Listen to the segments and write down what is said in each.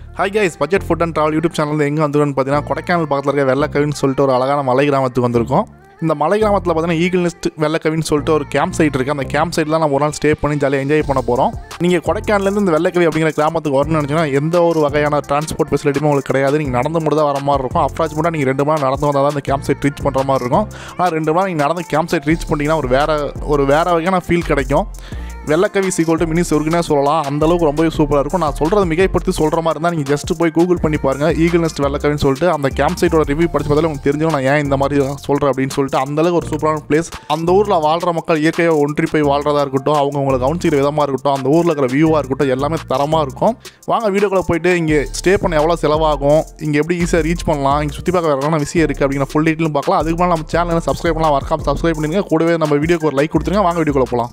Hi guys, Budget Food and Travel YouTube channel எங்க வந்திருக்கோம்னு பார்த்தீங்கன்னா கொடைக்கானல் பக்கத்துல இருக்க வெள்ளக்கவின்னு சொல்லிட்டு ஒரு அழகான மலை கிராமத்துக்கு வந்திருக்கோம். இந்த மலை கிராமத்தில் பார்த்தீங்கன்னா ஈகிள் நெஸ்ட் வெள்ளக்கவின்னு சொல்லிட்டு ஒரு கேம்ப் சைட் இருக்குது. அந்த கேம்ப் சைட்டில் நம்ம ஒரு நாள் ஸ்டே பண்ணி ஜாலியாக என்ஜாய் பண்ண போகிறோம். நீங்கள் கொடைக்கானலேருந்து இந்த வெள்ளக்கவி அப்படிங்கிற கிராமத்துக்கு வரணும்னு நினச்சிங்கன்னா எந்த ஒரு வகையான டிரான்ஸ்போர்ட் ஃபெசிலிட்டியுமே உங்களுக்கு கிடையாது. நீங்கள் நடந்து மட்டும் தான் வர மாதிரி இருக்கும். அப்ராக்சிமேட்டாக நீங்கள் 2 மணி நேரம் நடந்து வந்தால் தான் இந்த கேம்ப் சைட் ரீச் பண்ணுற மாதிரி இருக்கும். ஆனால் 2 மணி நேரம் நீங்கள் நடந்து கேம்ப் சைட் ரீச் பண்ணிங்கன்னா ஒரு வேறு வகையான ஃபீல் கிடைக்கும். வெள்ளக்கவி சீக்வல் டு மினி சொர்க்குனே சொல்லலாம். அந்தளவுக்கு ரொம்பவே சூப்பராக இருக்கும். நான் சொல்கிறது மிகைப்படுத்தி சொல்கிற மாதிரி இருந்தால் நீங்கள் ஜஸ்ட் போய் கூகுள் பண்ணி பாருங்கள், ஈகிள் நெஸ்ட் வெள்ளக்கவின்னு சொல்லிட்டு அந்த கேம்ப் சைட்டோட ரிவ்யூ படிச்சு பார்த்தாலும் உங்களுக்கு தெரிஞ்சும் நான் ஏன் இந்த மாதிரி சொல்கிறேன் அப்படின்னு சொல்லிட்டு அந்தளவுக்கு ஒரு சூப்பரான பிளேஸ். அந்த ஊரில் வாழ்கிற மக்கள் இயற்கையை ஒன்றி போய் வாழ்கிறதா இருக்கட்டும், அவங்களை கவனிச்சிக்கிற விதமாக இருக்கட்டும், அந்த ஊரில் இருக்கிற வியூவாக இருக்கட்டும், எல்லாமே தரமாக இருக்கும். வாங்க வீடியோக்குள்ளே போயிட்டு இங்கே ஸ்டே பண்ண எவ்வளோ செலவாகும், இங்கே எப்படி ஈஸியாக ரீச் பண்ணலாம், இங்கே சுற்றி பார்க்க வேறு விஷயம் இருக்குது அப்படிங்கிற ஃபுல் டீட்டெயிலும் பார்க்கலாம். அதுக்கு மேலே நம்ம சேனலை சப்ஸ்கிரைப் பண்ணலாம், மறக்காம சப்ஸ்கிரைப் பண்ணிடுங்க. கூடவே நம்ம வீடியோக்கு ஒரு லைக் கொடுத்துருங்க. வாங்க வீடியோக்குள்ளே போகலாம்.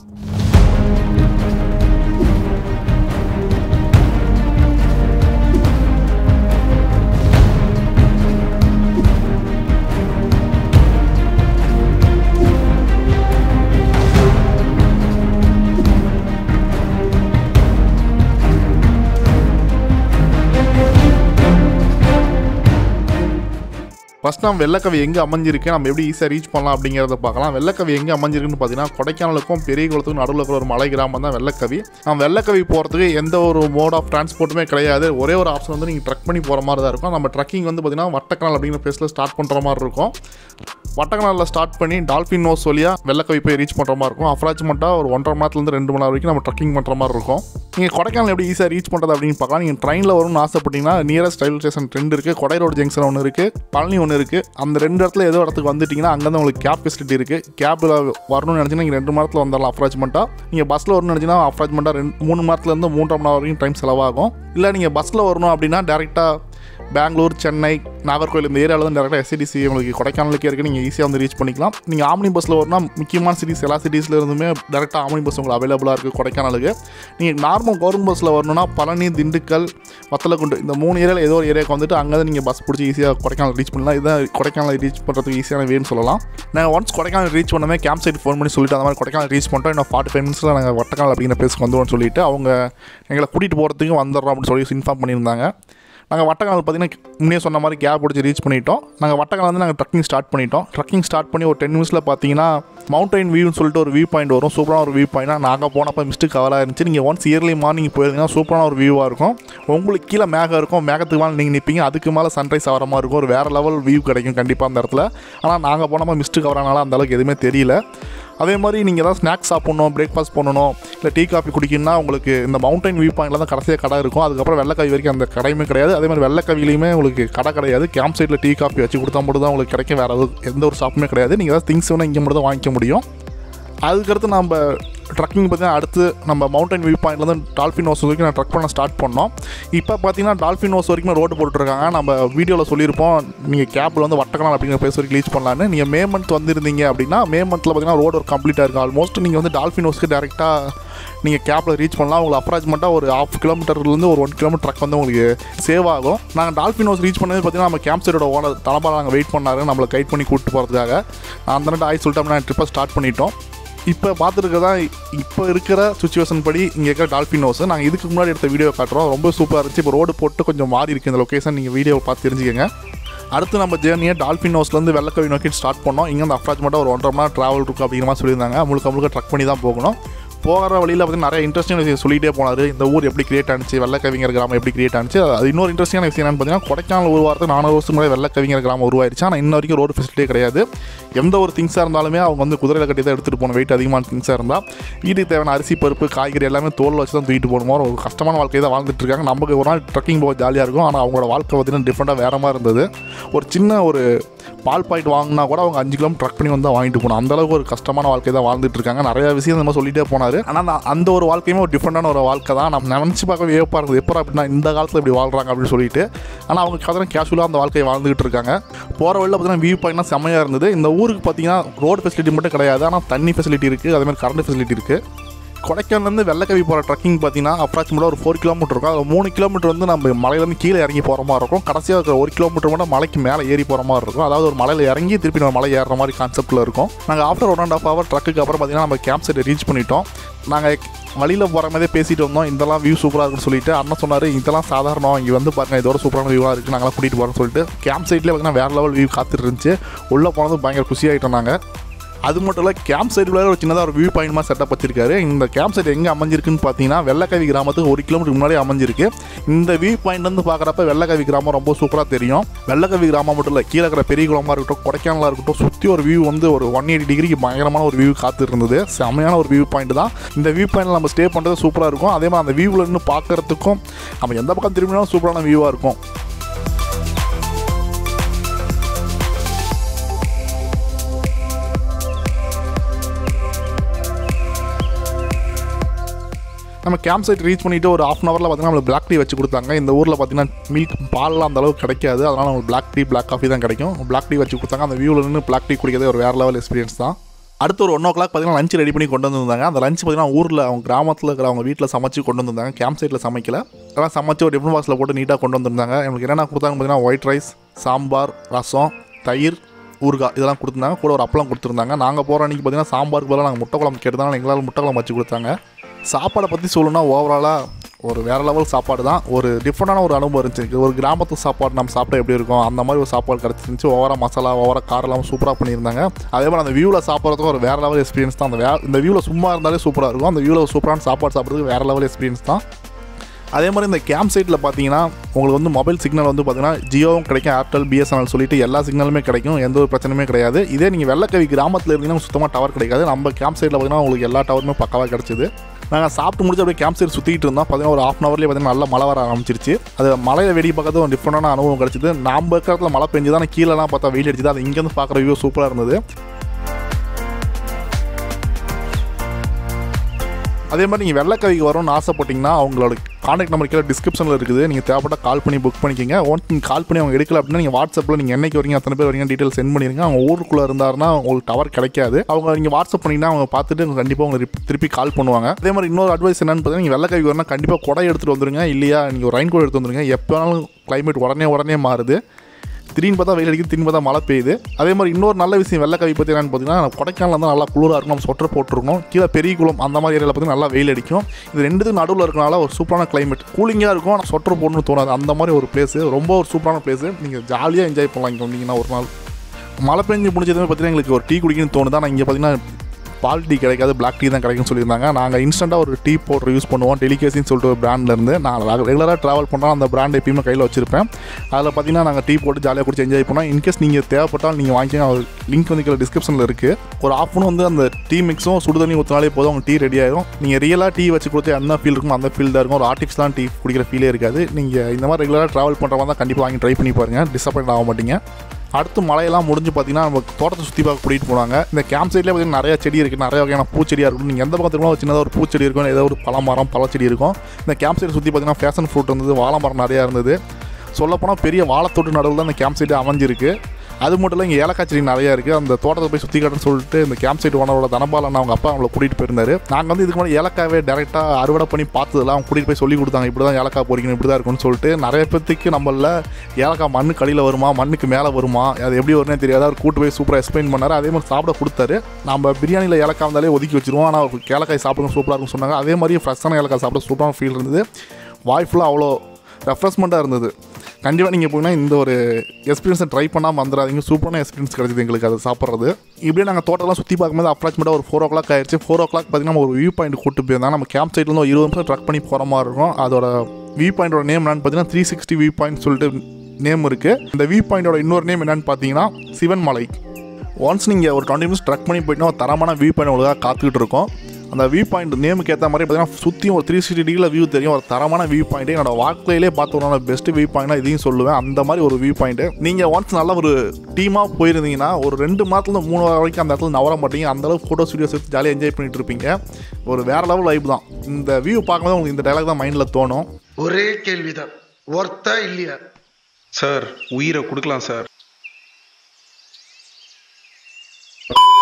ஃபஸ்ட் நம்ம வெள்ளக்கவி எங்கே அமைஞ்சிருக்கு, நம்ம எப்படி ஈஸியாக ரீச் பண்ணலாம் அப்படிங்கிறத பார்க்கலாம். வெள்ளக்கவி எங்கே அமைஞ்சிருக்குன்னு பார்த்தீங்கன்னா கொடைக்கானலுக்கும் பெரியகுளத்துக்கும் நடுவில் இருக்கிற ஒரு மலை கிராமம் தான் வெள்ளக்கவி. நம்ம வெள்ளக்கவி போகிறதுக்கு எந்த ஒரு மோட் ஆஃப் டிரான்ஸ்போர்ட்டுமே கிடையாது. ஒரே ஒரு ஆப்ஷன் வந்து நீங்கள் ட்ரக் பண்ணி போகிற மாதிரி தான் இருக்கும். நம்ம ட்ரக்கிங் வந்து பார்த்தீங்கன்னா வட்டக்கனால் அப்படிங்கிற பிளேஸில் ஸ்டார்ட் பண்ணுற மாதிரி இருக்கும். வட்டக்கனாலில் ஸ்டார்ட் பண்ணி டால்ஃபின் நோஸ் வழியாக வெள்ளக்கவி போய் ரீச் பண்ணுற மாதிரி இருக்கும். அப்ராக்சிமேட்டாக ஒரு 1.5 மணி நேரத்துலேருந்து 2 மணி நேரம் வரைக்கும் நம்ம ட்ரக்கிங் பண்ணுற மாதிரி இருக்கும். நீங்கள் கொடைக்கானல் எப்படி ஈஸியாக ரீச் பண்ணுறது அப்படின்னு பார்க்கலாம். நீங்கள் ட்ரெயினில் வரும்னு ஆசைப்பட்டீங்கன்னா நியரஸ்ட் ரயில்வே ஸ்டேஷன் 2 இருக்குது. கொடை ரோடு ஜங்ஷன் ஒன்று இருக்குது, பழனி ஒன்று இருக்குது. அந்த 2 இடத்துல ஏதோ இடத்துக்கு வந்துட்டிங்கன்னா அங்கேருந்து உங்களுக்கு கேப் ஃபெசிலிட்டி இருக்குது. கேப்பில் வரணும்னு நினச்சிங்கன்னா நீங்கள் 2 மணி நேரத்தில் வந்துடலாம் அப்ராக்சிமேட்டாக. நீங்கள் பஸ்ஸில் வரணும்னு நினச்சிங்கன்னா அப்ராக்சிமேட்டாக 3 மணி நேரத்துலேருந்து 3.5 மணி நேரம் வரைக்கும் டைம் செலவாகும். இல்லை நீங்கள் பஸ்ஸில் வரணும் அப்படின்னா டேரெக்டாக பெங்களூர், சென்னை, நாகர்கோவில் இந்த ஏரியாவில் தான் டேரெக்டாக எஸ்சிடிசி உங்களுக்கு கொடைக்கானலுக்கே இருக்குது. நீங்கள் ஈஸியாக வந்து ரீச் பண்ணிக்கலாம். நீங்கள் ஆம்னி பஸ்ஸில் வரணும்னா முக்கியமான சிட்டிஸ் எல்லா சிட்டிஸில் இருந்துமே டேரெக்டாக ஆம்னி பஸ் உங்களுக்கு அவைலபிளாக இருக்குது கொடைக்கானலுக்கு. நீங்கள் நார்மல் கவர்மெண்ட் பஸ்ஸில் வரணும்னா பழனி, திண்டுக்கல், வத்தலக்குண்டு இந்த 3 ஏரியாவில் ஏதோ ஒரு ஏரியாவுக்கு வந்துட்டு அங்கே தான் நீங்கள் பஸ் பிடிச்சி ஈஸியாக கொடைக்கானல் ரீச் பண்ணலாம். இதுதான் கொடைக்கானல் ரீச் பண்ணுறதுக்கு ஈஸியான வேன்னு சொல்லலாம். நாங்கள் ஒன்ஸ் கொடைக்கானல் ரீச் பண்ணவே கேம்ப் சைட் ஃபோன் பண்ணி சொல்லிட்டு அந்த மாதிரி கொடைக்கானல் ரீச் பண்ணிட்டோம், இன்னும் 45 மினிட்ஸில் நாங்கள் வட்டக்கானல் அப்படிங்கிற பிளேஸ்க்கு வந்துடுவோம்னு சொல்லிட்டு அவங்க எங்களை கூட்டிகிட்டு போகிறதுக்கு வந்துடுறோம் அப்படின்னு சொல்லி இன்ஃபார்ம் பண்ணியிருந்தாங்க. நாங்கள் வட்டக்கானல் பார்த்திங்கன்னா முன்னே சொன்ன மாதிரி கேப் பிடிச்சி ரீச் பண்ணிட்டோம். நாங்கள் வட்டக்கானல் வந்து நாங்கள் ட்ரக்கிங் ஸ்டார்ட் பண்ணிட்டோம். ட்ரக்கிங் ஸ்டார்ட் பண்ணி ஒரு 10 நிமிஷத்தில் பார்த்தீங்கன்னா மவுண்டைன் வியூன்னு சொல்லிட்டு ஒரு வியூ பாயிண்ட் வரும். சூப்பரான ஒரு வியூ பாயிண்ட். நாங்கள் போனப்போ மிஸ்ட்டு கவலாக இருந்துச்சு. நீங்கள் ஒன்ஸ் இயர்லி மார்னிங் போயிருந்தீங்கன்னா சூப்பரான ஒரு வியூவாக இருக்கும். உங்களுக்கு கீழே மேகம் இருக்கும், மேகத்துக்கு மேலே நீங்கள் நிற்பீங்க, அதுக்கு மேலே சன்ரைஸ் ஆகிற மாதிரி இருக்கும். ஒரு வேறு லெவல் வியூ கிடைக்கும் கண்டிப்பாக அந்த இடத்துல. ஆனால் நாங்கள் போனப்போ மிஸ்ட்டு கவரானால அந்தளவுக்கு எதுவுமே தெரியல. அதே மாதிரி நீங்கள் ஏதாவது ஸ்நாக்ஸ் சாப்பிட்ணும், பிரேக்ஃபாஸ்ட் பண்ணணும், இல்லை டீ காஃபி குடிக்கணும்னா உங்களுக்கு இந்த மவுண்டைன் வியூ பாயிண்டில் தான் கடைசியாக கடை இருக்கும். அதுக்கப்புறம் வெள்ளக்கவி வரைக்கும் அந்த கடையுமே கிடையாது. அதே மாதிரி வெள்ளக்கவிலையுமே உங்களுக்கு கடை கிடையாது. கேம்ப் சைட்டில் டீ காஃபி வச்சு கொடுத்தா மட்டும் தான் உங்களுக்கு கிடைக்கும். வேறு எந்த ஒரு ஷாப்புமே கிடையாது. நீங்கள் ஏதாவது திங்ஸ் வேணால் இங்கே மட்டும் தான் வாங்கிக்க முடியும். அதுக்கடுத்து நம்ம ட்ரக்கிங் பார்த்தீங்கன்னா அடுத்து நம்ம மவுண்டன் வியூ பாயிண்ட்லேருந்து டால்ஃபின் ஹவுஸ் வரைக்கும் நான் ட்ரக் பண்ண ஸ்டார்ட் பண்ணோம். இப்போ பார்த்தீங்கன்னா டால்ஃபின் ஹவுஸ் வரைக்கும் ரோடு போட்டுருக்காங்க. நம்ம வீடியோவில் சொல்லியிருப்போம் நீங்கள் கேப்பில் வந்து வட்டக்கனால் அப்படிங்கிற பிளேஸ் வரைக்கும் ரீச் பண்ணலான்னு. நீங்கள் மே மந்த் வந்திருந்தீங்க அப்படின்னா மே மந்தில் பார்த்தீங்கன்னா ரோடு ஒரு கம்ப்ளீட்டாக இருக்குது. ஆல்மோஸ்ட் நீங்கள் வந்து டால்ஃபின் ஹவுஸ்க்கு டேரெக்டாக நீங்கள் கேப்பில் ரீச் பண்ணலாம். உங்களுக்கு அப்ராக்சிமேட்டாக ஒரு 1/2 கிலோமீட்டர்லேருந்து ஒரு 1 கிலோமீட்டர் ட்ரக் வந்து உங்களுக்கு சேவ் ஆகும். நாங்கள் டால்ஃபின் ஹவுஸ் ரீச் பண்ணது பார்த்தீங்கன்னா நம்ம கேம்ப் சைடோட ஓனர் தலைப்பால் நாங்கள் வெயிட் பண்ணாரு நம்மளை கைட் பண்ணி கூப்பிட்டு போகிறதுக்காக. அந்த நேரம் ஆய் சொல்லிட்டு நான் ட்ரிப்பை ஸ்டார்ட் பண்ணிட்டோம். இப்போ பார்த்துருக்கதான் இப்போ இருக்கிற சுச்சுவேஷன் படி இங்கே இருக்கிற டால்ஃபின் ஹவுஸ் நாங்கள் இதுக்கு முன்னாடி எடுத்த வீடியோ காட்டுறோம். ரொம்ப சூப்பராக இருந்துச்சு. இப்போ ரோடு போட்டு கொஞ்சம் மாறி இருக்குது இந்த லொக்கேஷன். நீங்கள் வீடியோவை பார்த்து தெரிஞ்சுக்கங்க. அடுத்து நம்ம ஜேர்னியை டால்ஃபின் ஹவுஸ்லேருந்து வெள்ளக்கவி நோக்கி ஸ்டார்ட் பண்ணோம். இங்கே வந்து அப்ராக்சிமேட்டாக ஒரு 1.5 மணி நேரம் ட்ராவல் இருக்குது அப்படிங்கிற மாதிரி சொல்லியிருந்தாங்க. முழுக்க ட்ரக் பண்ணி தான் போகணும். போகிற வழியில் பார்த்தீங்கன்னா நிறைய இன்ட்ரெஸ்டிங் விஷயம் சொல்லிகிட்டே போனார். இந்த ஊர் எப்படி கிரியேட் ஆனிச்சு, வெள்ளக்கவிங்கிற கிராமம் எப்படி கிரியேட் ஆனிச்சு. அது இன்னொரு இன்ட்ரெஸ்டிங்கான விஷயம் என்னென்னு பார்த்தீங்கன்னா கொடைக்கானல் உருவாரத்துக்கு 400 வருஷத்துக்கு முன்னாடி வெள்ளக்கவிங்கிற கிராமம் உருவாயிருச்சு. ஆனால் இன்ன வரைக்கும் ரோடு ஃபெசிலிட்டியே கிடையாது. எந்த ஒரு திங்ஸாக இருந்தாலுமே அவங்க வந்து குதிரையில் கட்டி தான் எடுத்துகிட்டு போகணும். வெயிட் அதிகமான திங்ஸாக இருந்தால் வீட்டுக்கு தேவையான அரிசி, பருப்பு, காய்கறி எல்லாமே தோல் வச்சு தான் தூக்கிட்டு போகணும். ஒரு கஷ்டமான வாழ்க்கையை தான் வாழ்ந்துட்டு இருக்காங்க. நமக்கு ஒரு நாள் ட்ரக்கிங் போக ஜாலியாக இருக்கும். ஆனால் அவங்களோட வாழ்க்கை பார்த்தீங்கன்னா டிஃப்ரெண்ட்டாக வேறு மாதிரி இருந்தது. ஒரு சின்ன ஒரு பால் பாயிண்ட் வாங்கினா கூட அவங்க 5 கிலோமீட்டர் ட்ரக் பண்ணி வந்து வாங்கிட்டு போகணும். அந்தளவுக்கு ஒரு கஷ்டமான வாழ்க்கை தான் வாழ்ந்துட்டு இருக்காங்க. நிறைய விஷயம் இந்த மாதிரி சொல்லிகிட்டே போனார். ஆனால் அந்த ஒரு வாழ்க்கையுமே ஒரு டிஃப்ரெண்டான ஒரு வாழ்க்கை தான். நம்ம நினச்சி பார்க்க வியப்பாக இருக்குது. எப்போ அப்படின்னா இந்த காலத்தில் இப்படி வாழ்கிறாங்க அப்படின்னு சொல்லிட்டு. ஆனால் அவங்க பார்த்தீங்கன்னா கேஷுவலாக அந்த வாழ்க்கையை வாழ்ந்துகிட்டு இருக்காங்க. போகிற வழியில் பார்த்தீங்கன்னா வியூ பாயிண்ட்லாம் செம்மையாக இருந்தது. இந்த ஊருக்கு பார்த்தீங்கன்னா ரோடு ஃபெசிலிட்டி மட்டும் கிடையாது, ஆனால் தண்ணி ஃபெசிலிட்டி இருக்குது, அதேமாதிரி கரண்ட் ஃபெசிலிட்டி இருக்குது. கொடைக்கானலேருந்து வெள்ளக்கவி போகிற ட்ரக்கிங் பார்த்தீங்கன்னா அப்ராக்சிமேட்டாக ஒரு 4 கிலோமீட்டர் இருக்கும். அது 3 கிலோமீட்டர் வந்து நம்ம மலையிலேருந்து கீழே இறங்கி போகிற மாதிரி இருக்கும். கடைசியாக இருக்கிற 1 கிலோமீட்டர் மட்டும் மலைக்கு மேலே ஏறி போகிற மாதிரி இருக்கும். அதாவது ஒரு மலையில் இறங்கி திருப்பி நம்ம மலை ஏறுற மாதிரி கான்செப்ட்டில் இருக்கும். நாங்கள் ஆஃப்டர் 1.5 ஹவர் ட்ரக்குக்கு அப்புறம் பார்த்தீங்கன்னா நம்ம கேம்ப் சைட்டை ரீச் பண்ணிட்டோம். நாங்கள் வழியில் போகிற மாதிரியே பேசிட்டு வந்தோம், இதெல்லாம் வியூ சூப்பராக இருக்குன்னு சொல்லிட்டு. அண்ணன் சொன்னார் இதெல்லாம் சாதாரணம், இங்கே வந்து பாருங்கள் இதோட சூப்பரான வியூவாக இருக்குது, நாங்களாம் கூட்டிகிட்டு போகிறோம்னு சொல்லிட்டு. கேம்ப் சைட்லேயே பார்த்தீங்கன்னா வேறு லெவல் வியூ காத்துட்டு இருந்துச்சு. உள்ளே போனது பயங்கர குஷியாகிட்டோம் நாங்கள். அது மட்டும் இல்லை, கேம்ப் சைட்டுக்குள்ளே ஒரு சின்னதாக ஒரு வியூ பாயிண்ட் மாதிரி செட்டப் வச்சிருக்காரு. இந்த கேம்ப் சைட் எங்கே அமைஞ்சிருக்குன்னு பார்த்தீங்கன்னா வெள்ளக்கவி கிராமத்துக்கு 1 கிலோமீட்டர் முன்னாடி அமைஞ்சிருக்கு. இந்த வியூ பாயிண்ட் வந்து பார்க்குறப்ப வெள்ளக்கவி கிராமம் ரொம்ப சூப்பராக தெரியும். வெள்ளக்கவி கிராமம் மட்டும் இல்லை, கீழே இருக்கிற பெரியகுளமாக இருக்கட்டும், கொடைக்கானலாக இருக்கட்டும், சுற்றி ஒரு வியூ வந்து ஒரு 180 டிகிரிக்கு பயங்கரமான ஒரு வியூ காத்து இருந்தது. செம்மையான ஒரு வியூ பாயிண்ட் தான். இந்த வியூ பாயிண்டில் நம்ம ஸ்டே பண்ணுறது சூப்பராக இருக்கும். அதே மாதிரி அந்த வியூவில் இருந்து பார்க்குறதுக்கும் நம்ம எந்த பக்கம் திரும்பினாலும் சூப்பரான வியூவாக இருக்கும். நம்ம கேம்ப் சைட் ரீச் பண்ணிவிட்டு ஒரு ½ ஹவரில் பார்த்தீங்கன்னா நம்மளுக்கு பிளாக் டீ வச்சு கொடுத்தாங்க. இந்த ஊரில் பார்த்தீங்கன்னா மில்க் பால்லாம் அந்த அளவுக்கு கிடைக்காது, அதனால் நம்மளுக்கு பிளாக் டீ பிளாக் காஃபி தான் கிடைக்கும். பிளாக் டீ வச்சு கொடுத்தாங்க. அந்த வியூவில் இருந்து பிளாக் டீ குடிக்கிறதே ஒரு வேறு லெவல் எக்ஸ்பீரியன்ஸ் தான். அடுத்து ஒரு 1 o'clock பார்த்தீங்கன்னா லஞ்ச் ரெடி பண்ணி கொண்டு வந்திருந்தாங்க. அந்த லஞ்ச் பார்த்தீங்கன்னா ஊரில் அவங்க கிராமத்தில் இருக்கிற அவங்க வீட்டில் சமைச்சு கொண்டு வந்திருந்தாங்க. கேம்ப் சைட்டில் சமைக்கல, அதெல்லாம் சமைச்சு ஒரு டிஃபன் பாக்ஸில் போட்டு நீட்டாக கொண்டு வந்திருந்தாங்க. எங்களுக்கு என்னென்ன கொடுத்தாங்க பார்த்தீங்கன்னா ஒயிட் ரைஸ், சாம்பார், ரசம், தயிர், ஊறுகாய் இதெல்லாம் கொடுத்துருந்தாங்க. கூட ஒரு அப்பளம் கொடுத்துருந்தாங்க. நாங்கள் போகிற அன்றைக்கி பார்த்தீங்கன்னா சாம்பாருக்கு பதிலாக நாங்கள் முட்டை குழம்பு கேட்டதால் எங்களால் முட்டை குழம்பு வச்சு கொடுத்தாங்க. சாப்பாடை பற்றி சொல்லணும்னா ஓவராலாக ஒரு வேறு லெவல் சாப்பாடு தான். ஒரு டிஃப்ரெண்டான ஒரு அனுபவம் இருந்துச்சு. ஒரு கிராமத்து சாப்பாடு நம்ம சாப்பிட்டா எப்படி இருக்கும் அந்த மாதிரி ஒரு சாப்பாடு கிடச்சிருந்துச்சு. ஓவராக மசாலா, ஓவராக காரெல்லாம் சூப்பராக பண்ணியிருந்தாங்க. அதே மாதிரி அந்த வியூவில் சாப்பிட்றதுக்கும் ஒரு வேறு லெவல் எக்ஸ்பீரியன்ஸ் தான். இந்த வியூவில் சும்மா இருந்தாலே சூப்பராக இருக்கும். அந்த வியூவில் சூப்பரான சாப்பாடு சாப்பிட்றதுக்கு வேறு லெவல் எக்ஸ்பீரியன்ஸ் தான். அதே மாதிரி இந்த கேம்ப் சைட்டில் பார்த்தீங்கன்னா உங்களுக்கு வந்து மொபைல் சிக்னல் வந்து பார்த்தீங்கன்னா ஜியோவும் கிடைக்கும், ஏர்டெல், பிஎஸ்என்எல் சொல்லிட்டு எல்லா சிக்னலுமே கிடைக்கும். எந்த ஒரு பிரச்சனையுமே கிடையாது. இதே நீங்கள் வெள்ளக்கவி கிராமத்தில் இருந்தீங்கன்னா சுத்தமாக டவர் கிடைக்காது. நம்ம கேம்ப் சைட்டில் பார்த்தீங்கன்னா உங்களுக்கு எல்லா டவருமே பக்காவாக கிடச்சிது. நாங்கள் சாப்பிட்டு முடிச்சு அப்படியே கேம்ப் சைட் சுற்றிட்டு இருந்தோம். பார்த்தீங்கன்னா ஒரு ½ ஹவர்லேயே பார்த்தீங்கன்னா நல்லா மழை வர ஆரம்பிச்சிருச்சு. அது மலையை வெடி பார்க்கறது ஒரு டிஃப்ரெண்டான அனுபவம் கிடச்சிது. நம்ம இருக்கிறதுல மழை பெஞ்சு தான் கீழெல்லாம் பார்த்தா வெயில் அடிச்சுது. அது இங்கேருந்து பார்க்குற வியூ சூப்பராக இருந்தது. அதே மாதிரி நீங்கள் வெள்ளக்கவிக்கு வரணும்னு ஆசைப்பட்டீங்கன்னா அவங்களோட கான்டாக்ட் நம்பர் கீழே டிஸ்கிரிப்ஷனில் இருக்குது. நீங்கள் தேவைப்பட்டால் கால் பண்ணி புக் பண்ணிக்கோங்க. ஒன்ஸ் நீங்கள் கால் பண்ணி அவங்க எடுக்கல அப்படின்னா நீங்கள் வாட்ஸ்அப்பில் நீங்கள் என்னைக்கு வரீங்க, அத்தனை பேர் வரீங்க டீட்டெயில் சென்ட் பண்ணிடுங்க. அவங்க ஊருக்குள்ளே இருந்தாருன்னா உங்களுக்கு டவர் கிடைக்காது. அவங்க நீங்கள் வாட்ஸ்அப் பண்ணிங்கன்னா அவங்க பார்த்துட்டு கண்டிப்பாக உங்களுக்கு திருப்பி கால் பண்ணுவாங்க. அதே மாதிரி இன்னொரு அட்வைஸ் என்னன்னு பார்த்தீங்கன்னா, நீங்கள் வெள்ளக்கவிக்கு வரணும்னா கண்டிப்பாக குடை எடுத்துகிட்டு வந்துருங்க. இல்லையா நீங்கள் ஒரு ரெயின் கோட் எடுத்து வந்துருங்க. எப்போ வேணாலும் கிளைமேட் உடனே மாறுது. திடீர்னு பார்த்தா வெயில் அடிக்குது, திடீர்னு பார்த்தா மழை பெய்யுது. அதே மாதிரி இன்னொரு நல்ல விஷயம் வெள்ளக்கவி பற்றி என்னென்னு பார்த்தீங்கன்னா, கொடைக்கானல் வந்து நல்லா குளிராக இருக்கும். நம்ம சொட்டர் போட்டுருக்கணும். கீழே பெரியகுளம் அந்த மாதிரி ஏரியாவில் பார்த்தீங்கன்னா நல்லா வெயில் அடிக்கும். இது ரெண்டுத்துக்கு நடுவில் இருக்கனால ஒரு சூப்பரான கிளைமேட், கூலிங்காக இருக்கும். ஆனால் சொட்டர் போடணும்னு தோணாது. அந்த மாதிரி ஒரு பிளேஸு, ரொம்ப ஒரு சூப்பரான பிளேஸு. நீங்கள் ஜாலியாக என்ஜாய் பண்ணலாம். இங்கே வந்தீங்கன்னா ஒரு நாள் மழை பெஞ்சு முடிஞ்சதுமே பார்த்தீங்கன்னா எங்களுக்கு ஒரு டீ குடிக்கணும்னு தோணுது. ஆனால் இங்கே பார்த்தீங்கன்னா பால் டீ கிடைக்காது, பிளாக் டீ தான் கிடைக்கும்னு சொல்லியிருந்தாங்க. நாங்கள் இன்ஸ்டண்ட்டாக ஒரு டீ பவுடர் யூஸ் பண்ணுவோம், டெலிகேசின்னு சொல்லிட்டு ஒரு பிராண்ட்லேருந்து. நான் ரெகுலராக ட்ராவல் பண்ணுறோம், அந்த பிராண்ட் எப்பயுமே கையில் வச்சிருப்பேன். அதில் பார்த்தீங்கன்னா நாங்கள் டீ போட்டு ஜாலியாக குடிச்சு என்ஜாய் பண்ணோம். இன்கேஸ் நீங்கள் தேவைப்பட்டால் நீங்கள் வாங்கிக்கோங்க. லிங்க் வந்து கீழே டிஸ்கிரிப்ஷனில் இருக்குது. ஒரு ஆஃப்னு வந்து அந்த டீ மிக்ஸும் சுடு தண்ணி ஊற்றினாலே போதும், அவங்க டீ ரெடி ஆகிடும். நீங்கள் ரியலாக டீ வச்சு கொடுத்து என்ன ஃபீல் இருக்கும் அந்த ஃபீல் தான் இருக்கும். ஒரு ஆர்டிஃபிஷியலாக டீ குடிக்கிற ஃபீலே இருக்காது. நீங்கள் இந்த மாதிரி ரெகுலராக ட்ராவல் பண்ணுறவங்க தான் கண்டிப்பாக வாங்கி ட்ரை பண்ணி பாருங்கள், டிசப்பாயிண்ட் ஆக மாட்டீங்க. அடுத்து மழையெல்லாம் முடிஞ்சு பார்த்தீங்கன்னா நம்ம தோட்டத்தை சுற்றி பார்க்க கூட்டிகிட்டு போனாங்க. இந்த கேம்ப் சைட்லேயே பார்த்தீங்கன்னா நிறைய செடி இருக்குது, நிறைய வகையான பூச்செடியாக இருக்கும். நீங்கள் எந்த பக்கத்துக்குள்ள ஒரு சின்னதாக ஒரு பூச்செடி இருக்கும், ஏதோ ஒரு பழமரம், பழச்செடி இருக்கும். இந்த கேம்ப் சைட் சுற்றி பார்த்தீங்கன்னா ஃபேஷன் ஃப்ரூட் இருந்தது, வாழை மரம் நிறையா இருந்தது. சொல்லப்போனால் பெரிய வாழைத்தோட்டு நடுவில் தான் இந்த கேம்ப் சைட்டு அமைஞ்சிருக்கு. அது மட்டும் இல்லை, இங்கே ஏலக்காய் செடி நிறையா இருக்குது. அந்த தோட்டத்தை போய் சுற்றி காட்டுன்னு சொல்லிட்டு இந்த கேம்ப் சைட் ஓனரோட தனபால் அவங்க அப்பா அவங்கள கூட்டிகிட்டு போயிருந்தாரு. நாங்கள் வந்து இதுக்கு முன்னாடி ஏலக்காவே டேரெக்டாக அறுவடை பண்ணி பார்த்ததில்ல. அவங்க கூட்டிகிட்டு போய் சொல்லி கொடுத்தாங்க, இப்படி தான் ஏலக்காய் பொறிக்கணும், இப்படி தான் இருக்குன்னு சொல்லிட்டு. நிறைய பேத்துக்கு நம்மள ஏலக்காய் மண்ணுக்கு அடியில் வருமா, மண்ணுக்கு மேலே வருமா, அது எப்படி வரும்னே தெரியாது. அவர் கூட்டு போய் சூப்பராக எக்ஸ்பிளைன் பண்ணார். அதே மாதிரி சாப்பிட கொடுத்தாரு. நம்ம பிரியாணியில் ஏலக்காய் வந்தாலே ஒதுக்கி வச்சுருவோம், ஆனால் ஏலக்காய் சாப்பிட சூப்பராக இருக்குன்னு சொன்னாங்க. அதே மாதிரி ஃப்ரெஷ்ஷான ஏலக்காய் சாப்பிட சூப்பரான ஃபீல் இருந்தது. வாய் ஃபுல்லாக அவ்வளோ ரெஃப்ரெஷ்மெண்ட்டாக இருந்தது. கண்டிப்பாக நீங்கள் போய்னா இந்த ஒரு எக்ஸ்பீரியன்ஸை ட்ரை பண்ணாமல் வந்துடாதீங்க. சூப்பரான எக்ஸ்பீரியன்ஸ் கிடச்சிது எங்களுக்கு அதை சாப்பிட்றது. இப்படியே நாங்கள் தோட்டம்லாம் சுற்றி பார்க்கும்போது அப்ராக்சிமேட்டாக ஒரு 4 o'clock ஆயிடுச்சு. 4 o'clock பார்த்தீங்கன்னா ஒரு வியூ பாயிண்ட் கூட்டு போயிருந்தாங்க. நம்ம கேம்ப் சைட்லேருந்து ஒரு 20 நிமிஷம் ட்ரக் பண்ணி போகிற மாதிரி இருக்கும். அதோட வியூ பாயிண்டோட நேம் என்னன்னு பார்த்தீங்கன்னா 360 வியூ பாயிண்ட் சொல்லிட்டு நேம் இருக்குது. இந்த வியூ பாயிண்டோட இன்னொரு நேம் என்னென்னு பார்த்தீங்கன்னா சிவன் மலை. ஒன்ஸ் நீங்கள் ஒரு 20 மினிட்ஸ் ட்ரக் பண்ணி போயிட்டோன்னா ஒரு தரமான வியூ பாயிண்ட் உங்களுக்காக காத்துக்கிட்டு இருக்கும். அந்த வியூ பாயிண்ட் நேமுக்கு ஏற்ற மாதிரி பார்த்தீங்கன்னா சுற்றியும் ஒரு 360 டிகிரியில் வியூ தெரியும். ஒரு தரமான வியூ பாயிண்ட்டு என்னோட வாழ்க்கையிலே பார்த்தோன்னா பெஸ்ட் வியூ பாயிண்ட்னா இதையும் சொல்லுவேன். அந்த மாதிரி ஒரு வியூ பாயிண்ட்டு நீங்கள் ஒன்ஸ் நல்ல ஒரு டீமாக போயிருந்தீங்கன்னா ஒரு 2 மாதத்துலேருந்து 3 வாரம் வரைக்கும் அந்த இடத்துல நவர மாட்டீங்க. அந்தளவுக்கு ஃபோட்டோ ஸ்டுடியோஸ் எடுத்து ஜாலியாக என்ஜாய் பண்ணிட்டு இருப்பீங்க. ஒரு வேறு லெவல் வைப் தான். இந்த வியூ பார்க்கும்போது உங்களுக்கு இந்த டைலாக் தான் மைண்டில் தோணும். ஒரே கேள்விதான், ஒர்த்தா இல்லையா சார்? உயிரை கொடுக்கலாம் சார்.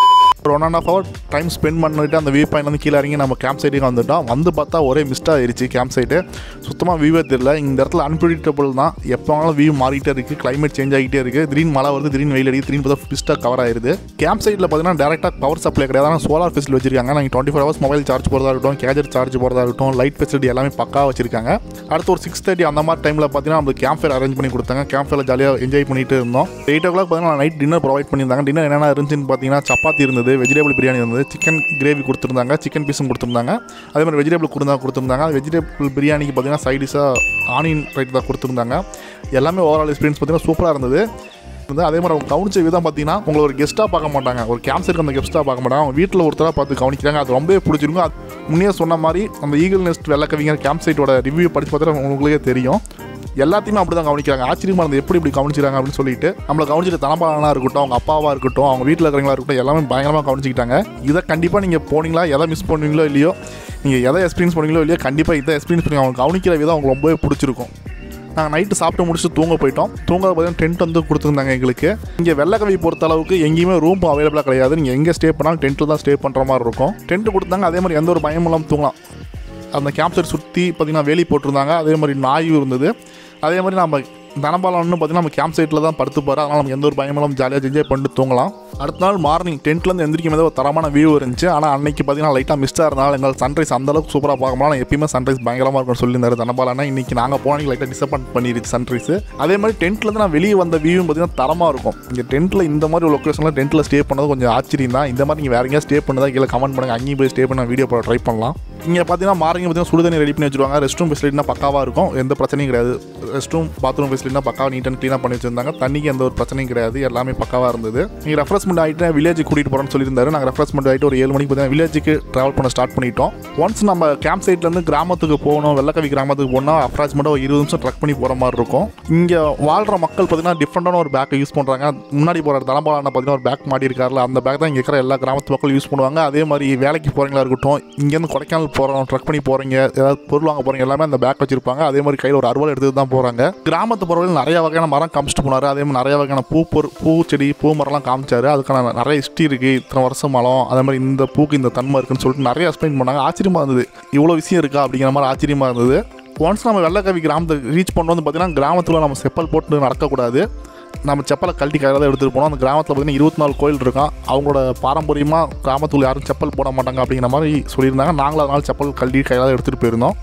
ஒரு 1.5 hour டைம் ஸ்பெண்ட் பண்ணிட்டு அந்த வியூ பாயிண்ட் வந்து கீழே இறங்கி நம்ம கேம்ப் சைட்டுக்கு வந்துட்டோம். வந்து பார்த்தா ஒரே மிஸ்டாக ஆயிடுச்சு கேம்ப் சைட்டு. சுத்தமாக வியூவே தெரியல. இந்த இடத்துல அன்பிரிடிக்டபிள் தான். எப்போ வேணாலும் வியூ மாறிட்டே இருக்குது, கிளைமேட் சேஞ்ச் ஆகிட்டே இருக்குது. திடீர்னு மழை வருது, திடீர்னு வெயில் அடிக்குது, திடீர்னு பார்த்தா மிஸ்டாக கவர் ஆயிடுது. கேம்ப் சைட்டில் பார்த்தீங்கன்னா டேரெக்டாக பவர் சப்ளை கிடையாது, ஆனால் சோலார் ஃபெசிலிட்டி வச்சிருக்காங்க. நீங்கள் 24 hours மொபைல் சார்ஜ் போகிறதா இருக்கட்டும், கேஜர் சார்ஜ் போகிறதா இருக்கட்டும், லைட் ஃபெசிலிட்டி எல்லாமே பக்காவாக வச்சிருக்காங்க. அடுத்து ஒரு 6:30 அந்த மாதிரி டைமில் பார்த்தீங்கன்னா நம்ம கேம்ப்ஃபயர் அரேஞ்ச் பண்ணி கொடுத்தாங்க. கேம்ப்ஃபயரில் ஜாலியாக என்ஜாய் பண்ணிட்டு இருந்தோம். 8 o'clock பார்த்தீங்கன்னா நைட் டின்னர் ப்ரொவைட் பண்ணியிருந்தாங்க. டின்னர் என்னென்ன இருந்துச்சுன்னு பார்த்தீங்கன்னா சப்பாத்தி இருந்தது, வெஜிடபிள் பிரியாணி இருந்தது, சிக்கன் கிரேவி கொடுத்துருந்தாங்க, சிக்கன் பீஸும் கொடுத்துருந்தாங்க, அதே மாதிரி வெஜிடபிள் கொடுத்துருந்தாங்க. வெஜிடபிள் பிரியாணிக்கு பார்த்தீங்கன்னா சைடிஷாக ஆனியன் ரைட் தான் கொடுத்துருந்தாங்க. எல்லாமே ஓவரால் எக்ஸ்பீரியன்ஸ் பார்த்தீங்கன்னா சூப்பராக இருந்தது. அதே மாதிரி அவங்க கவனிச்ச விதம் பார்த்தீங்கன்னா உங்களை ஒரு கெஸ்ட்டாக பார்க்க மாட்டாங்க, ஒரு கேம்ப் சைடுக்கு அந்த கெஸ்ட்டாக பார்க்க மாட்டாங்க, அவங்க வீட்டில் ஒருத்தராக பார்த்து கவனிக்கிறாங்க. அது ரொம்பவே பிடிச்சிருக்கும். அது முன்னே சொன்ன மாதிரி அந்த ஈகிள் நெஸ்ட் வெள்ளக்கவிங்க கேம்ப் சைட்டோட ரிவ்யூ படித்து பார்த்தா உங்களுக்கே தெரியும். எல்லாத்தையுமே அப்படி தான் கவனிக்கிறாங்க. ஆச்சரியமாக இருந்தது எப்படி இப்படி கவனிச்சிருக்காங்க அப்படின்னு சொல்லிட்டு. நம்மளை கவனிச்சிட்டு தனபாலனாக இருக்கட்டும், அவங்க அப்பாவாக இருக்கட்டும், அவங்க வீட்டில் இருக்கிறவங்களா இருக்கட்டும், எல்லாமே பயங்கரமாக கவனிச்சிக்கிட்டாங்க. இதை கண்டிப்பாக நீங்கள் போனீங்களா, எதை மிஸ் பண்ணுவீங்களோ இல்லையோ, நீங்கள் எதை எக்ஸ்பீரியன்ஸ் பண்ணுவீங்களோ இல்லையோ, கண்டிப்பாக இதை எக்ஸ்பீரியன்ஸ் பண்ணி அவங்க கவனிக்கிற விதம் அவங்களுக்கு ரொம்பவே பிடிச்சிருக்கும். நாங்கள் நைட்டு சாப்பிட்டு முடிச்சுட்டு தூங்க போயிட்டோம். தூங்க பார்த்தீங்கன்னா டென்ட் வந்து கொடுத்துருந்தாங்க எங்களுக்கு. இங்கே வெள்ளக்கவி பொறுத்த அளவுக்கு எங்கேயுமே ரூம் அவைலபிளாக கிடையாது. நீங்கள் எங்கே ஸ்டே பண்ணாலும் டென்ட்டில் தான் ஸ்டே பண்ணுற மாதிரி இருக்கும். டென்ட் கொடுத்தாங்க. அதே மாதிரி எந்த ஒரு பயமும் இல்லாமல் தூங்கலாம். அந்த கேம்ப் சைட் சுற்றி பார்த்திங்கன்னா வேலி போட்டிருந்தாங்க. அதே மாதிரி நாயும் இருந்தது. அதே மாதிரி நம்ம தனபாலன்னு பார்த்திங்கன்னா நம்ம கேம்ப் சைட்டில் தான் படுத்துப்பாரு. அதனால் நம்ம எந்த ஒரு பயமெல்லாம் ஜாலியாக என்ஜாய் பண்ணிட்டு தூங்கலாம். அடுத்த நாள் மார்னிங் டென்ட்லேருந்து எந்திரிக்கும் போது ஒரு தரமான வியூ இருந்துச்சு. ஆனால் அன்றைக்கி பார்த்திங்கன்னா லைட்டாக மிஸ்டாக இருந்தாலும் எங்கள் சன்ரைஸ் அந்தளவுக்கு சூப்பராக பார்க்க முடியல. எப்பயுமே சன்ரைஸ் பயங்கரமாக இருக்கும்னு சொல்லியிருந்தாரு தனபாலனா. இன்றைக்கி நாங்கள் போனால் லைட்டாக டிசப்பாயின்ட் பண்ணிடுச்சு சன்ரைஸ். அதே மாதிரி டென்ட்லேருந்து நான் வெளியே வந்த வியூ பார்த்திங்கன்னா தரமாக இருக்கும். இங்கே டென்ட்டில் இந்த மாதிரி ஒரு லொக்கேஷனில் டென்ட்டில் ஸ்டே பண்ணது கொஞ்சம் ஆச்சரியம் தான். இந்த மாதிரி நீங்கள் வேறு எங்கேயா ஸ்டே பண்ணதா கீழே கமெண்ட் பண்ணுங்கள். அங்கேயும் போய் ஸ்டே பண்ண வீடியோ போட ட்ரை பண்ணலாம். இங்கே பார்த்தீங்கன்னா மார்னிங் பார்த்தீங்கன்னா சுடுதண்ணி ரெடி பண்ணி வச்சுருவாங்க. ரெஸ்ட் ரூம் ஃபெசிலிட்டினா பக்காவாக இருக்கும், எந்த பிரச்சனையும் கிடையாது. ரெஸ்ட் ரூம் பாத்ரூம் ஃபெசிலிட்டினா பக்காவாக நீட் அண்ட் க்ளீனாக பண்ணி வச்சிருந்தாங்க. தண்ணிக்கு எந்த ஒரு பிரச்சனையும் கிடையாது, எல்லாமே பக்காவாக இருந்தது. நீங்கள் ரெஃப்ரெஷ்மெண்ட் ஆகிட்டு வில்லேஜுக்கு கூட்டிகிட்டு போகிறோன்னு சொல்லியிருந்தாரு. நாங்கள் ரெஃப்ரெஷ்மெண்ட் ஆகிட்டு ஒரு 7 மணிக்கு பார்த்தீங்கன்னா வில்லேஜுக்கு ட்ராவல் பண்ண ஸ்டார்ட் பண்ணிட்டோம். ஒன்ஸ் நம்ம கேம்ப் சைட்லேருந்து கிராமத்துக்கு போகணும், வெள்ளக்கவி கிராமத்துக்கு போனால் அப்ராக்சிமேட்டாக ஒரு 20 நிமிஷம் ட்ரக் பண்ணி போகிற மாதிரி இருக்கும். இங்கே வாழ்கிற மக்கள் பார்த்தீங்கன்னா டிஃப்ரெண்டான ஒரு பேக்கை யூஸ் பண்ணுறாங்க. முன்னாடி போகிற தனபாலனை பார்த்தீங்கன்னா ஒரு பேக் மாட்டி இருக்காருல, அந்த பேக் தான் இங்கே இருக்கிற எல்லா கிராமத்து மக்கள் யூஸ் பண்ணுவாங்க. அதே மாதிரி வேலைக்கு போகிறவங்களா இருக்கட்டும், இங்கேருந்து கொடைக்கானல் போகிறோம், ட்ரக் பண்ணி போகிறீங்க, ஏதாவது பொருள் வாங்க போகிறீங்க, எல்லாமே அந்த பேக் வச்சிருப்பாங்க. அதே மாதிரி கையில் ஒரு அறுவலை எடுத்துகிட்டு தான் போகிறாங்க. கிராமத்து பொருள் நிறைய வகையான மரம் காமிச்சிட்டு போனார். அதே மாதிரி நிறைய வகையான பூச்செடி பூ மரம்லாம் காமிச்சாரு. அதுக்கான நிறைய ஹிஸ்ட்ரி இருக்குது, இத்தனை வருஷம் மரம், அதே மாதிரி இந்த பூக்கு இந்த தன்மை இருக்குன்னு சொல்லிட்டு நிறைய எக்ஸ்பிளைன் பண்ணாங்க. ஆச்சரியமாக இருந்தது, இவ்வளோ விஷயம் இருக்கா அப்படிங்கிற மாதிரி ஆச்சரியமாக இருந்தது. ஒன்ஸ் நம்ம வெள்ளக்கவி கிராமத்தை ரீச் பண்ணுறது பார்த்தீங்கன்னா கிராமத்தில் நம்ம செப்பல் போட்டு நடக்கக்கூடாது. நம்ம செப்பலை கழட்டி கையில் தான் எடுத்துகிட்டு போனோம். அந்த கிராமத்தில் பார்த்தீங்கன்னா 24 கோயில் இருக்கான். அவங்களோட பாரம்பரியமாக கிராமத்தில் யாரும் செப்பல் போட மாட்டாங்க அப்படிங்கிற மாதிரி சொல்லியிருந்தாங்க. நாங்களும் அதனால் செப்பல் கழட்டி கையில் தான் எடுத்துகிட்டு போயிருந்தோம்.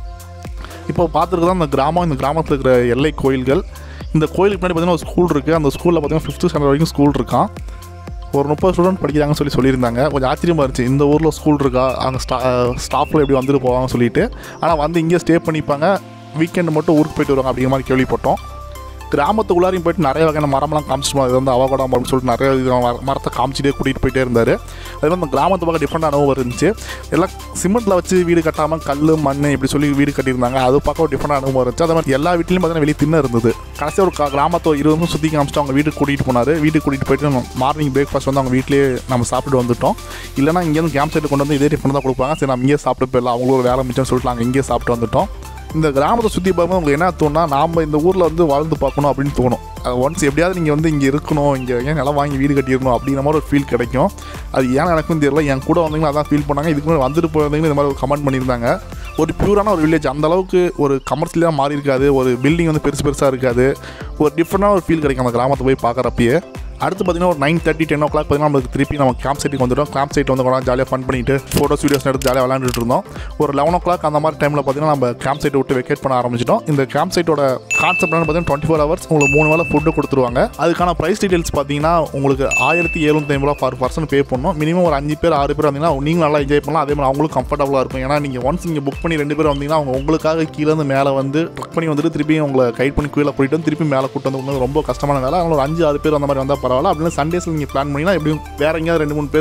இப்போ பார்த்துருக்கு தான் இந்த கிராமம், இந்த கிராமத்தில் இருக்கிற எல்லை கோயில்கள். இந்த கோயிலுக்கு முன்னாடி பார்த்தீங்கன்னா ஒரு ஸ்கூல் இருக்குது. அந்த ஸ்கூலில் பார்த்தீங்கன்னா 5th standard வரைக்கும் ஸ்கூல் இருக்கான். ஒரு 30 ஸ்டூடெண்ட் படிக்கிறாங்கன்னு சொல்லியிருந்தாங்க. கொஞ்சம் ஆச்சரியமாக இருந்துச்சு, இந்த ஊரில் ஸ்கூல் இருக்கா, அங்கே ஸ்டாஃபில் எப்படி வந்துட்டு போவாங்கன்னு சொல்லிட்டு. ஆனால் வந்து இங்கே ஸ்டே பண்ணிப்பாங்க, வீக்கெண்டு மட்டும் ஊருக்கு போயிட்டு வருவாங்க அப்படிங்கிற மாதிரி கேள்விப்பட்டோம். கிராமத்துக்குள்ளாரையும் போய்ட்டு நிறைய வகையான மரம்லாம் காமிச்சிட்டு, இது வந்து அவகோடா மரம்னு சொல்லிட்டு நிறைய மரத்தை காமிச்சிட்டே கூட்டிகிட்டு போயிட்டே இருந்தார். அதே மாதிரி அந்த கிராமத்து பக்கம் டிஃப்ரெண்ட் அனுபவம் இருந்துச்சு. எல்லாம் சிமெண்ட்டில் வச்சு வீடு கட்டாமல் கல் மண் இப்படி சொல்லி வீடு கட்டியிருந்தாங்க. அது பார்க்க ஒரு டிஃப்ரெண்ட் அனுபவம் இருந்துச்சு. அதே மாதிரி எல்லா வீட்லையும் பார்த்தீங்கன்னா வெளியே தின்ன இருந்தது. கடைசியாக ஒரு கிராமத்தை 20 நிமிஷம் சுற்றி காமிச்சிட்டு அவங்க வீட்டுக்கு கூட்டிகிட்டு போனார். வீட்டுக்கு கூட்டிகிட்டு போயிட்டு மார்னிங் பிரேக்ஃபாஸ்ட் வந்து அவங்க வீட்டிலேயே நம்ம சாப்பிட்டு வந்துட்டோம். இல்லைனா இங்கேருந்து கேம்ப் சைட்டு கொண்டு வந்து இதே டிஃப்ரெண்ட் தான் கொடுப்பாங்க. சரி நம்ம இங்கேயே சாப்பிட்டு போயிடலாம், அவங்களோட வேலை மிச்சம்னு சொல்லிட்டு நாங்கள் இங்கேயே சாப்பிட்டு வந்துட்டோம். இந்த கிராமத்தை சுற்றி பார்க்கும்போது உங்களுக்கு என்ன தோணுன்னா, நாம் இந்த ஊரில் வந்து வாழ்ந்து பார்க்கணும் அப்படின்னு தோணும். ஒன்ஸ் எப்படியாவது நீங்கள் வந்து இங்கே இருக்கணும், இங்கே ஏன் நிலம் வாங்கி வீடு கட்டியிருக்கணும் அப்படிங்கிற மாதிரி ஒரு ஃபீல் கிடைக்கும். அது ஏன் எனக்கும் தெரியல, என் கூட வந்தீங்கன்னா அதான் ஃபீல் பண்ணாங்க. இதுக்கு முன்னாடி வந்துட்டு போயிருந்தீங்கன்னா இந்த மாதிரி ஒரு கமெண்ட் பண்ணியிருந்தாங்க. ஒரு பியூரான ஒரு வில்லேஜ், அந்தளவுக்கு ஒரு கமர்ஷியலாக மாறி இருக்காது, ஒரு பில்டிங் வந்து பெருசாக இருக்காது, ஒரு டிஃப்ரெண்டான ஒரு ஃபீல் கிடைக்கும் அந்த கிராமத்தை போய் பார்க்குறப்பயே. அடுத்து பார்த்தீங்கன்னா ஒரு 9:30 10 o'clock பார்த்தீங்கன்னா நம்மளுக்கு திருப்பி நம்ம கேம்ப் சைட்டுக்கு வந்துட்டோம். கேம்ப் சைட் வந்து கூட ஜாலியாக ஃபன் பண்ணிட்டு ஃபோட்டோஸ் வீடியோஸ் எடுத்து ஜாலியாக விளையாண்டுட்டு இருந்தோம். ஒரு 11 o'clock அந்த மாதிரி டைமில் பார்த்தீங்கன்னா நம்ம கேம்ப் சைட்டை விட்டு வெக்கேட் பண்ண ஆரம்பிச்சிட்டோம். இந்த கேம்ப் சைட்டோட கான்செப்ட் பார்த்தீங்கன்னா 24 hours உங்களுக்கு 3 வேளை ஃபுட்டு கொடுத்துருவாங்க. அதுக்கான ப்ரைஸ் டீட்டெயில்ஸ் பார்த்தீங்கன்னா உங்களுக்கு 1750 per person பே பண்ணணும். மினிமம் ஒரு 5 பேர் 6 பேர் வந்தீங்கன்னா நீங்கள் நல்லா என்ஜாய் பண்ணலாம். அதே மாதிரி அவங்களுக்கு கம்ஃபர்டபுளாக இருக்கும். ஏன்னா நீங்கள் ஒன்ஸ் நீங்கள் புக் பண்ணி 2 பேர் வந்தீங்கன்னா அவங்க உங்களுக்காக கீழேருந்து மேலே வந்து ட்ரக் பண்ணி வந்துட்டு திருப்பி உங்களை கைட் பண்ணி கீழே போயிட்டு வந்து திருப்பி மேலே கூட்டு வந்து ரொம்ப கஷ்டமான வேலை. அவங்க ஒரு 5-6 பேர் அந்த மாதிரி வந்தால் பரவாயில்ல. அப்படின்னா சண்டேஸ் நீங்கள் பிளான் பண்ணிங்கன்னா எப்படியும் வேறு எங்கேயாவது 2-3 பேர்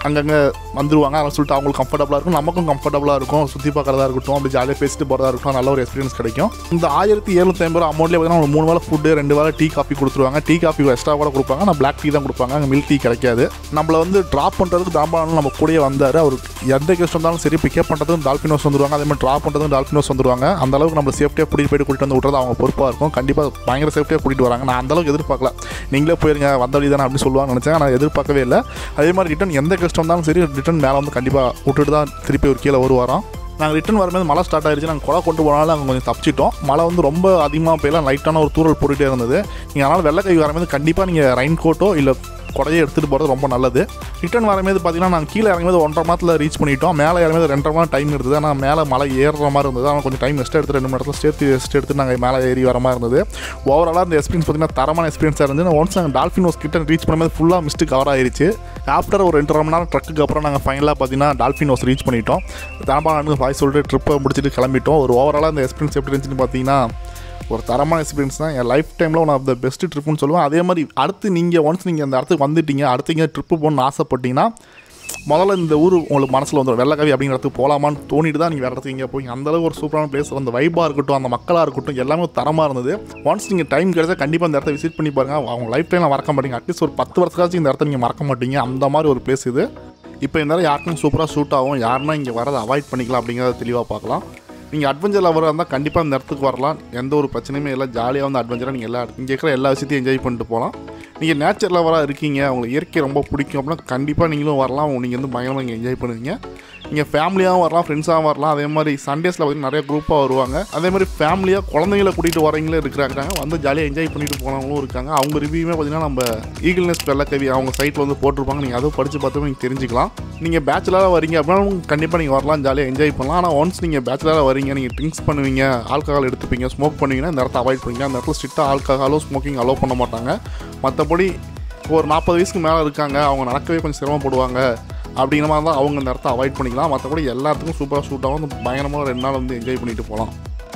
அங்கங்கே வந்துருவாங்க. அதை சொல்லிட்டு அவங்களுக்கு கம்ஃபர்டபுளாக இருக்கும், நமக்கும் கம்ஃபர்டபுளாக இருக்கும். சுற்றி பார்க்குறதா இருக்கட்டும், அப்படி ஜாலியாக பேசிட்டு போகிறதா இருக்கட்டும், நல்ல ஒரு எக்ஸ்பீரியன்ஸ் கிடைக்கும். இந்த 1750 ரூபா அமௌண்ட்லேயே பார்த்தீங்கன்னா 3 வேளை ஃபுட்டு, 2 வேளை டீ காஃபி கொடுத்துருவாங்க. டீ காஃபி எக்ஸ்ட்ரா கூட கொடுப்பாங்க, ஆனால் பிளாக் டீ தான் கொடுப்பாங்க, அங்கே மில்க் டீ கிடைக்காது. நம்மளை வந்து ட்ராப் பண்ணுறதுக்கு தாம்பாளன் நம்ம கூடயே வந்தார். அவர் எந்த கெஸ்ட் வந்தாலும் சரி, பிக்கப் பண்ணுறதுக்கும் டால்ஃபினோஸ் வந்துருவாங்க, அதே மாதிரி ட்ராப் பண்ணுறதுக்கும் டால்ஃபினோஸ் வந்துருவாங்க. அந்த அளவுக்கு நம்ம சேஃப்டியாக கூட்டிகிட்டு வந்து விட்றது அவங்க பொறுப்பாக இருக்கும். கண்டிப்பாக பயங்கர சேஃப்டியாக கூட்டிகிட்டு வராங்க. நான் அந்தளவுக்கு எதிர்பார்க்கல. நீங்களே போயிருங்க வந்த வழி தானே அப்படின்னு சொல்லுவாங்கன்னு நினச்சேன், ஆனால் எதிர்பார்க்கவே இல்லை. அதே மாதிரி ரிட்டன் எந்த கெஸ்ட் வந்தாலும் சரி, ரிட்டன் மேலே வந்து கண்டிப்பாக விட்டுட்டு தான் திருப்பி ஒரு கீழே வருவாராம். நாங்கள் ரிட்டன் வரும்போது மழை ஸ்டார்ட் ஆகிடுச்சு. நாங்கள் கொலை கொண்டு போனாலும் அங்கே கொஞ்சம் தப்பிச்சிட்டோம். மழை வந்து ரொம்ப அதிகமாக போயெல்லாம் லைட்டான ஒரு தூரல் போட்டுகிட்டே இருந்தது. நீங்கள் அதனால் வெள்ளைக்கவி வரும்போது கண்டிப்பாக நீங்கள் ரெயின் கோட்டோ இல்லை கொடையை எடுத்துகிட்டு போகிறது ரொம்ப நல்லது. ரிட்டன் வரும்போது பார்த்தீங்கன்னா நாங்கள் கீழே இறங்கும்போது 1.5 மணி நேரத்தில் ரீச் பண்ணிட்டோம். மேலே இறங்கும்போது 2.5 மணி நேரம் டைம் இருந்தது. ஆனால் மேலே மலை ஏறுற மாதிரி இருந்தது. ஆனால் கொஞ்சம் டைம் ரெஸ்ட் எடுத்து 2 மணி நேரத்தில் ரெஸ்ட் எடுத்து நாங்கள் மேலே ஏறி வர மாதிரி இருந்தது. ஓவராலாக இந்த எக்ஸ்பீரியன்ஸ் பார்த்தீங்கன்னா தரமான எக்ஸ்பீரியன்ஸாக இருந்தது. ஒன்ஸ் நாங்கள் டால்ஃபினோஸ் கிட்ட ரீச் பண்ணும்போது ஃபுல்லாக மிஸ்ட்டு கவர் ஆயிடுச்சு. ஆஃப்டர் ஒரு 2.5 மணி நேரம் ட்ரக்குக்கு அப்புறம் நாங்கள் ஃபைனலாக பார்த்தீங்கன்னா டால்ஃபினோஸ் ரீச் பண்ணிட்டோம். தாம்பாளனுக்கு பாய் சொல்லிட்டு ட்ரிப்பை முடிச்சுட்டு கிளம்பிட்டோம். ஒரு ஓவராலாக இந்த எக்ஸ்பீரியன்ஸ் எப்படி இருந்துச்சுன்னு பார்த்தீங்கன்னா ஒரு தரமான எக்ஸ்பீரியன்ஸ் தான். என் லைஃப் டைமில் ஒன் ஆஃப் த பெஸ்ட் ட்ரிப்புன்னு சொல்லுவேன். அதே மாதிரி அடுத்து நீங்கள் ஒன்ஸ் நீங்கள் அந்த இடத்துக்கு வந்துட்டீங்க, அடுத்து இங்கே ட்ரிப்பு போகணுன்னு ஆசைப்பட்டீங்கன்னா முதல்ல இந்த ஊர் உங்களுக்கு மனசில் வந்துடும். வெள்ளக்காவி அப்படிங்கிற இடத்துக்கு போகலாமான்னு தோணிட்டு தான் நீங்கள் வேறு இடத்துக்கு இங்கே போய் அந்தளவுக்கு ஒரு சூப்பரான பிளேஸ். அந்த வைப்பாக இருக்கட்டும், அந்த மக்களாக இருக்கட்டும், எல்லாமே தரமாக இருந்தது. ஒன்ஸ் நீங்கள் டைம் கிடைச்சா கண்டிப்பாக இந்த இடத்த விசிட் பண்ணி பாருங்கள். அவங்க லைஃப் டைமில் மறக்க மாட்டீங்க. அட்லீஸ்ட் ஒரு 10 வருஷக்காச்சும் இந்த இடத்த நீங்கள் மறக்க மாட்டீங்க. அந்த மாதிரி ஒரு பிளேஸ் இது. இப்போ இந்த நேரம் யாருக்கும் சூப்பராக சூட் ஆகும், யாருன்னா இங்கே வரதை அவாய்ட் பண்ணிக்கலாம் அப்படிங்கிறத தெளிவாக பார்க்கலாம். நீங்கள் அட்வென்ச்சர் லவராக இருந்தால் கண்டிப்பாக இந்த இடத்துக்கு வரலாம். எந்த ஒரு பிரச்சனையுமே இல்லை. ஜாலியாக வந்து அட்வென்ச்சராக நீங்கள் இங்கே இருக்கிற எல்லா விஷயத்தையும் என்ஜாய் பண்ணிட்டு போகலாம். நீங்கள் நேச்சர் லவராக இருக்கீங்க, உங்களுக்கு இயற்கை ரொம்ப பிடிக்கும் அப்படின்னா கண்டிப்பாக நீங்களும் வரலாம். நீங்கள் வந்து பயங்கரமாக இங்கே என்ஜாய் பண்ணுவீங்க. நீங்கள் ஃபேமிலியாகவும் வரலாம், ஃப்ரெண்ட்ஸாகவும் வரலாம். அதே மாதிரி சண்டேஸில் பார்த்தீங்கன்னா நிறைய குரூப்பாக வருவாங்க. அதே மாதிரி ஃபேமிலியாக குழந்தைங்களை கூட்டிகிட்டு வரவங்களே இருக்கிறாங்க. வந்து ஜாலியாக என்ஜாய் பண்ணிட்டு போனவங்களும் இருக்காங்க. அவங்க ரிவ்யூமே பார்த்தீங்கன்னா நம்ம ஈகிள்னஸ் வெள்ளக்கவி அவங்க சைட்டில் வந்து போட்டிருப்பாங்க. நீங்கள் அதுவும் படித்து பார்த்து நீங்கள் தெரிஞ்சுக்கலாம். நீங்கள் பேச்சுலராக வரீங்க அப்படின்னா கண்டிப்பாக நீங்கள் வரலாம், ஜாலியாக என்ஜாய் பண்ணலாம். ஆனால் ஒன்ஸ் நீங்கள் பேச்சுலராக வரீங்க, நீங்கள் ட்ரிங்க்ஸ் பண்ணுவீங்க, ஆல்கஹால் எடுத்துப்பீங்க, ஸ்மோக் பண்ணுவீங்கன்னா இந்த இடத்த அவாய்ட் பண்ணுவீங்க. அந்த இடத்துல ஸ்ட்ரிக்டாக ஆல்கஹாலும் ஸ்மோக்கிங் அலோவ் பண்ண மாட்டாங்க. மற்றபடி ஒரு 40 வயசுக்கு மேலே இருக்காங்க, அவங்க நடக்கவே கொஞ்சம் சிரமப்படுவாங்க அப்படிங்கிற மாதிரி தான் அவங்க இந்த இடத்த அவாய்ட் பண்ணிக்கலாம். மற்றபடி எல்லாத்துக்கும் சூப்பராக சூட் ஆகும். பயங்கரமாக 2 நாள் வந்து என்ஜாய் பண்ணிட்டு போகலாம்.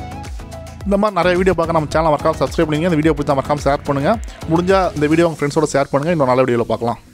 இந்த மாதிரி நிறைய வீடியோ பார்க்க நம்ம சேனலை மறக்காம சப்ஸ்கிரைப் பண்ணுங்கள். இந்த வீடியோ பிடிச்சா மறக்காம ஷேர் பண்ணுங்கள். முடிஞ்சால் இந்த வீடியோ உங்கள் ஃப்ரெண்ட்ஸோட ஷேர் பண்ணுங்கள். இன்னும் நல்ல வீடியோவில் பார்க்கலாம்.